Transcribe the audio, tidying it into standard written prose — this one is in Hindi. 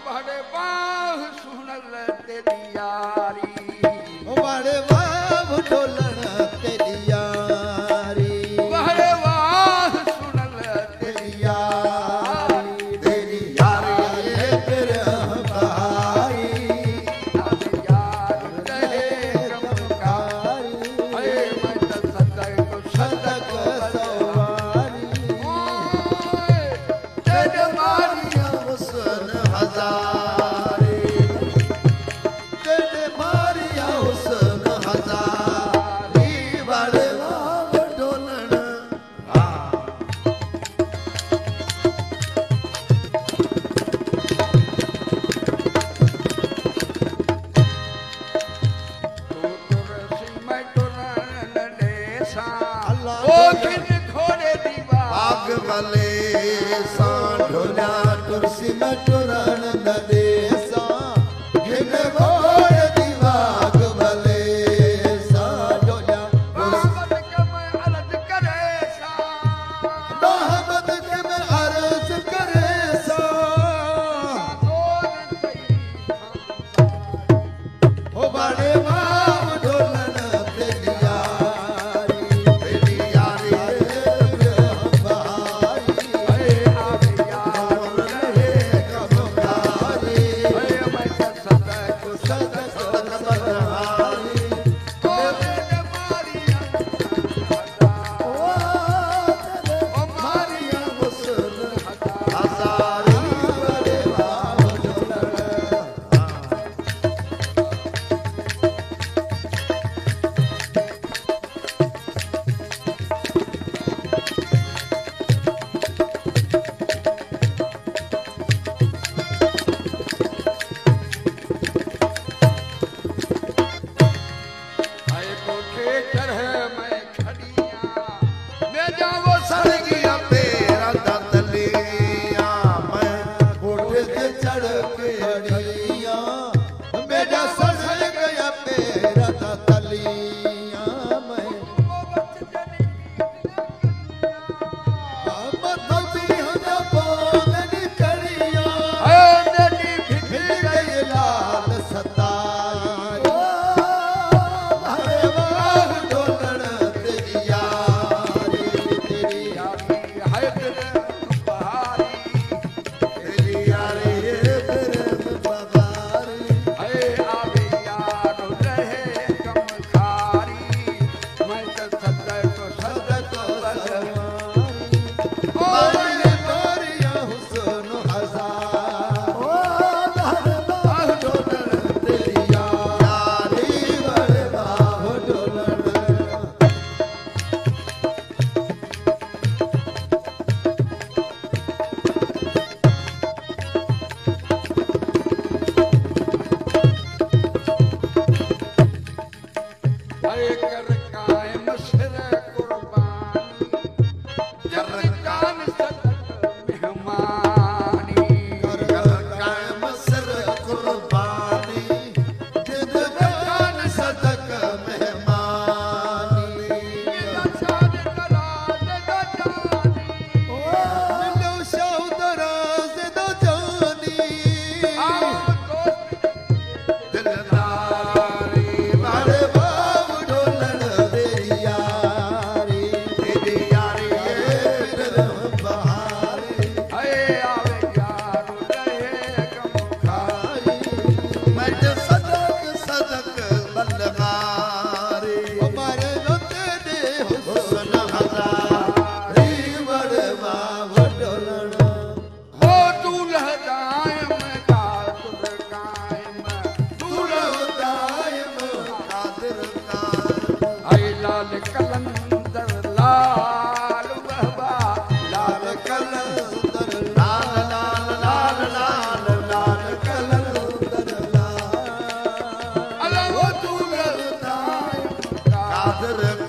बड़े बाह सुनल तेरी यारी बड़े बाह ढोलन तेरी यारी बड़े बाह सुनल तेरी यारी तेरी यारी फिर बहारी यार रहे गमकारी अरे मैं तो सदक को सदक सवारी तेरे मारिया हुस्न हजारी तेरे मारिया हुस्न हजारी बड़े बाह ढोलन बाग वाले ढोला तुलसी में टुरन नदेसा घिन घोर दिवाग वाले ढोला मोहब्बत के मैं अर्ज करे सा मोहब्बत के में अर्ज करे सा ओ बड़े बाप ढोलन तेरी यारी बहारी अरे आवे यार रहे कमकारी अरे मैं तो सदक सदक बहारी ओ तेरे मारिया ओ मारिया हुस्न हजारी बड़े बाप ढोलन आए कोठे चढ़े मैं खड़िया मैं जावो सड़ गया तेरा दतलिया मैं कोठे से चढ़ के अड़िया मेरा सड़ गया तेरा दतलिया मैं बदली हो बोलनी करिया नदी फिर फिर गई लाल सताई हरे बाग ढोलन तेरी यारी तेरी है तेरे बहारी तेरी यारी फिर बगारी है आवे यार रहे कमखारी मैं तो सदक सदक सदक सवारी बड़े मारिया हुस्न हजार बड़े बाह ढोलन तेरी यारी बड़े बाह ढोलन है कर कायम सिर कुर्बानी जब कान सदक मेहमानी कायम सिर कुर्बानी जिद कान सदक मेहमानी शाद दराज दजानी मिलो शाह दराज दो जानी आओ दोस्त दिलदारी बड़े बाप ढोलन तेरी यारी फिर बहारी है आवे यार रहे कमखारी मैं जो सदक सदक बलगारी मारे तेरे हुस्न हजारी बड़े बाप ढोलन ओ तू लहदायम कादर कायम तू दायम कादिर कायम है लाल कलंदर लाल बहबा लाल कलंदर लाल लाल लाल लाल लाल कलंदर लाल अलग तू लहदायम कादिर